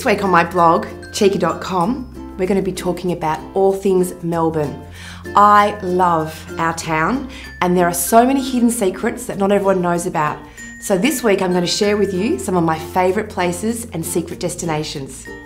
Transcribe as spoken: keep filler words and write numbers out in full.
This week on my blog, Chyka dot com, we're going to be talking about all things Melbourne. I love our town, and there are so many hidden secrets that not everyone knows about. So this week I'm going to share with you some of my favourite places and secret destinations.